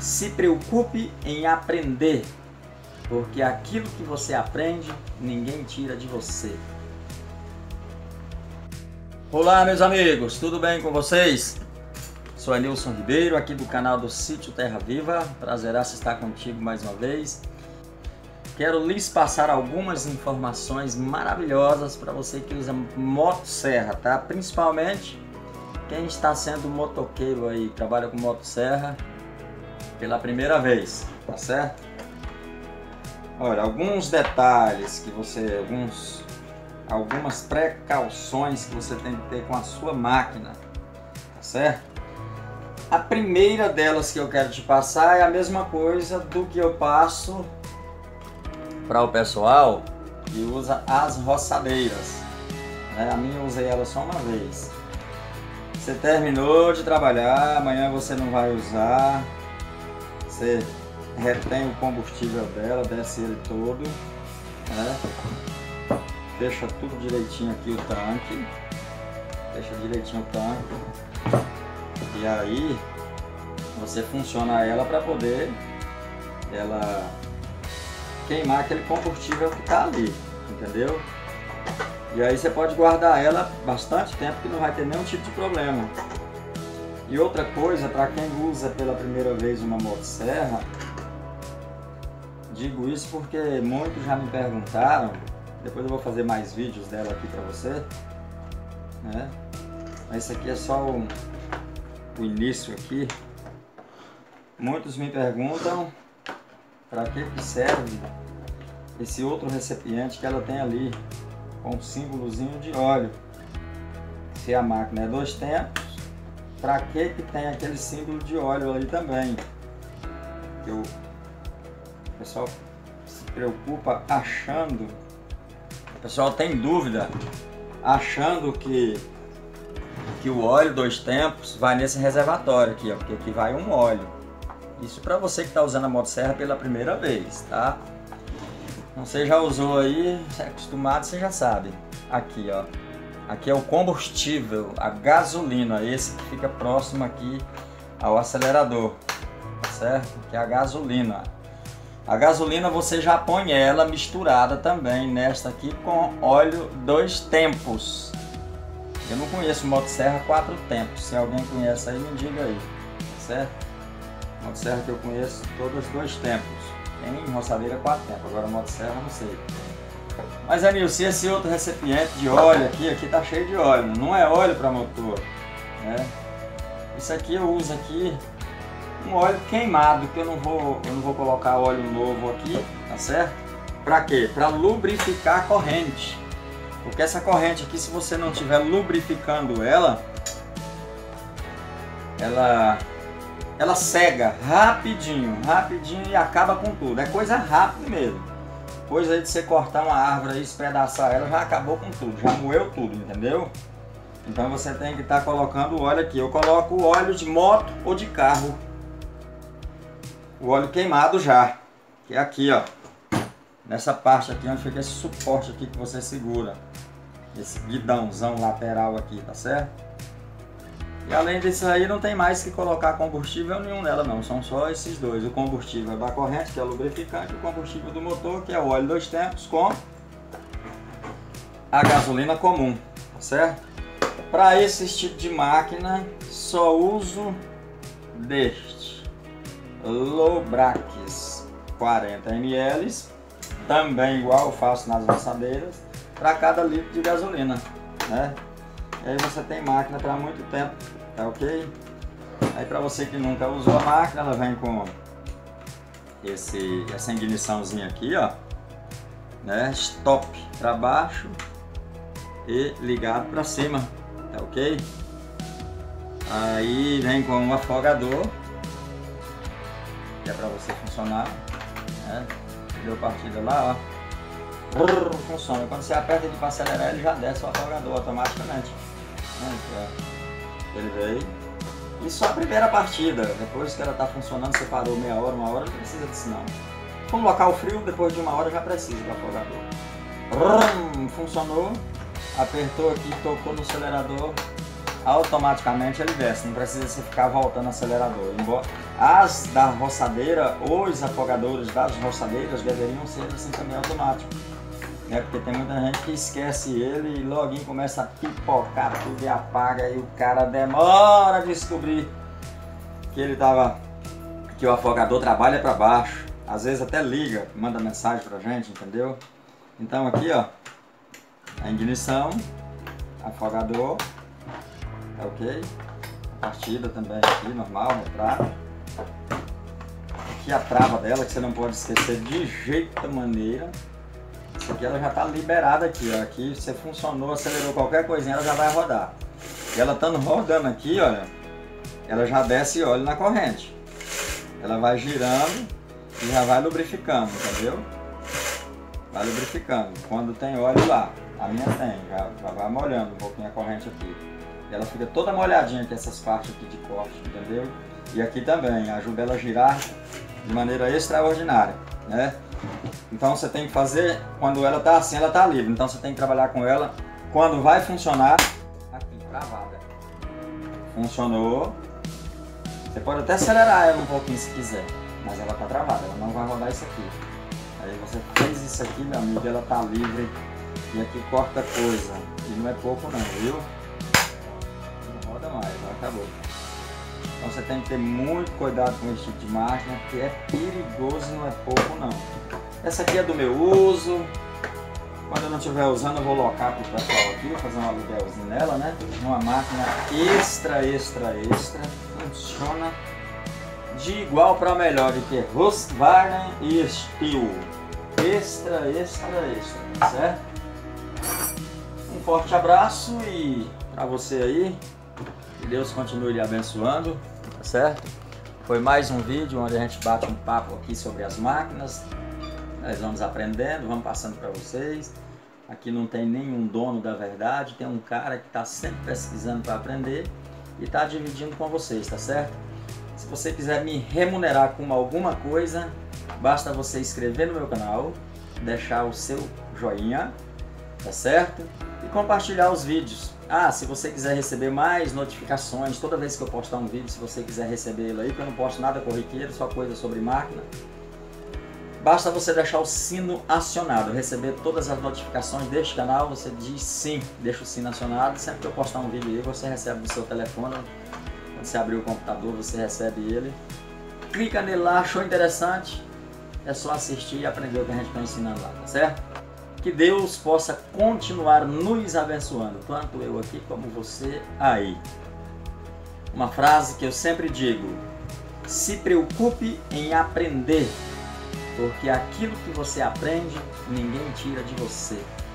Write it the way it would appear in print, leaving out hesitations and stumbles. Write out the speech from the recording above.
Se preocupe em aprender, porque aquilo que você aprende, ninguém tira de você. Olá, meus amigos, tudo bem com vocês? Sou Anilson Ribeiro, aqui do canal do Sítio Terra Viva. Prazeraço estar contigo mais uma vez. Quero lhes passar algumas informações maravilhosas para você que usa motosserra, tá? Principalmente quem está sendo motoqueiro aí, trabalha com motosserra pela primeira vez, tá certo? Olha, alguns detalhes que você, algumas precauções que você tem que ter com a sua máquina, tá certo? A primeira delas que eu quero te passar é a mesma coisa do que eu passo para o pessoal que usa as roçadeiras, né? A minha eu usei ela só uma vez. Você terminou de trabalhar, amanhã você não vai usar, você retém o combustível dela, desce ele todo, né? Deixa tudo direitinho aqui o tanque, deixa direitinho o tanque, e aí você funciona ela para poder ela queimar aquele combustível que está ali, entendeu? E aí você pode guardar ela bastante tempo que não vai ter nenhum tipo de problema. E outra coisa, para quem usa pela primeira vez uma motosserra, digo isso porque muitos já me perguntaram, depois eu vou fazer mais vídeos dela aqui para você, né? Mas esse aqui é só o início aqui. Muitos me perguntam para que serve esse outro recipiente que ela tem ali, com um símbolozinho de óleo. Se a máquina é 2 tempos, para que tem aquele símbolo de óleo ali também? O pessoal se preocupa achando, o pessoal tem dúvida, achando que o óleo 2 tempos vai nesse reservatório aqui, ó, porque aqui vai um óleo. Isso para você que está usando a motosserra pela primeira vez, tá? Você já usou aí, você é acostumado, você já sabe. Aqui, ó. Aqui é o combustível, a gasolina, esse que fica próximo aqui ao acelerador, tá certo? Que é a gasolina. A gasolina você já põe ela misturada também nesta aqui com óleo 2 tempos. Eu não conheço motosserra 4 tempos. Se alguém conhece aí, me diga aí, tá certo? Motosserra que eu conheço, todas 2 tempos. Tem roçadeira 4 tempos, agora motosserra não sei. Mas Anil, se esse outro recipiente de óleo aqui tá cheio de óleo, não é óleo para motor, né? Isso aqui eu uso aqui um óleo queimado, que eu não vou colocar óleo novo aqui, tá certo? Para quê? Para lubrificar a corrente. Porque essa corrente aqui, se você não estiver lubrificando ela cega rapidinho e acaba com tudo. É coisa rápida mesmo. Coisa aí de você cortar uma árvore e espedaçar ela, já acabou com tudo, já moeu tudo, entendeu? Então você tem que estar colocando o óleo aqui. Eu coloco o óleo de moto ou de carro. O óleo queimado já, que é aqui, ó. Nessa parte aqui onde fica esse suporte aqui que você segura. Esse guidãozão lateral aqui, tá certo? E além disso aí, não tem mais que colocar combustível nenhum nela não, são só esses dois. O combustível da corrente, que é o lubrificante, e o combustível do motor, que é o óleo 2 tempos, com a gasolina comum, tá certo? Para esse tipo de máquina, só uso deste Lobrax 40 ml, também igual eu faço nas roçadeiras, para cada litro de gasolina, né? E aí você tem máquina para muito tempo, tá ok? Aí para você que nunca usou a máquina, ela vem com essa igniçãozinha aqui, ó, né? Stop para baixo e ligado para cima, tá ok? Aí vem com um afogador, que é para você funcionar, né? Deu partida lá, ó. Funciona. Quando você aperta aqui para acelerar, ele já desce o afogador automaticamente. Ele veio. E só a primeira partida. Depois que ela está funcionando, você parou meia hora, uma hora, não precisa disso não. Com local frio, depois de uma hora já precisa do afogador. Funcionou. Apertou aqui, tocou no acelerador. automaticamente ele desce, não precisa você ficar voltando o acelerador. Embora as da roçadeira, os afogadores das roçadeiras deveriam ser assim também automático, né? Porque tem muita gente que esquece ele e logo começa a pipocar tudo e apaga, e o cara demora a descobrir que o afogador trabalha para baixo. Às vezes até liga, manda mensagem pra gente, entendeu? Então aqui, ó, a ignição, afogador, tá ok? A partida também aqui, normal, retrato. Aqui a trava dela, que você não pode esquecer de jeito maneira. Isso aqui ela já tá liberada aqui, ó. Aqui você funcionou, acelerou qualquer coisinha, ela já vai rodar. E ela estando rodando aqui, olha, ela já desce óleo na corrente. Ela vai girando e já vai lubrificando, entendeu? Vai lubrificando. Quando tem óleo lá, a minha tem, já vai molhando um pouquinho a corrente aqui. E ela fica toda molhadinha aqui, essas partes aqui de corte, entendeu? E aqui também, ajuda ela a girar de maneira extraordinária, né? Então você tem que fazer, quando ela tá assim, ela tá livre. Então você tem que trabalhar com ela quando vai funcionar aqui, travada. Funcionou. Você pode até acelerar ela um pouquinho se quiser, mas ela tá travada, ela não vai rodar isso aqui. Aí você fez isso aqui, meu amigo, ela tá livre e aqui corta coisa. E não é pouco não, viu? Não roda mais, já acabou. Então você tem que ter muito cuidado com esse tipo de máquina, porque é perigoso e não é pouco não. Essa aqui é do meu uso. Quando eu não estiver usando, eu vou locar pro pessoal aqui, vou fazer um aluguelzinho nela, né? Uma máquina extra. Funciona de igual para melhor do que Husqvarna e Stihl. Extra, certo? Um forte abraço e para você aí, que Deus continue lhe abençoando, tá certo? Foi mais um vídeo onde a gente bate um papo aqui sobre as máquinas. Nós vamos aprendendo, vamos passando para vocês. Aqui não tem nenhum dono da verdade, tem um cara que está sempre pesquisando para aprender e está dividindo com vocês, tá certo? Se você quiser me remunerar com alguma coisa, basta você inscrever no meu canal, deixar o seu joinha, tá certo? E compartilhar os vídeos. Ah, se você quiser receber mais notificações, toda vez que eu postar um vídeo, se você quiser receber ele aí, porque eu não posto nada corriqueiro, só coisa sobre máquina, basta você deixar o sino acionado, receber todas as notificações deste canal, você diz sim, deixa o sino acionado, sempre que eu postar um vídeo aí, você recebe no seu telefone, quando você abrir o computador, você recebe ele. Clica nele lá, achou interessante, é só assistir e aprender o que a gente está ensinando lá, tá certo? Que Deus possa continuar nos abençoando, tanto eu aqui como você aí. Uma frase que eu sempre digo: se preocupe em aprender, porque aquilo que você aprende, ninguém tira de você.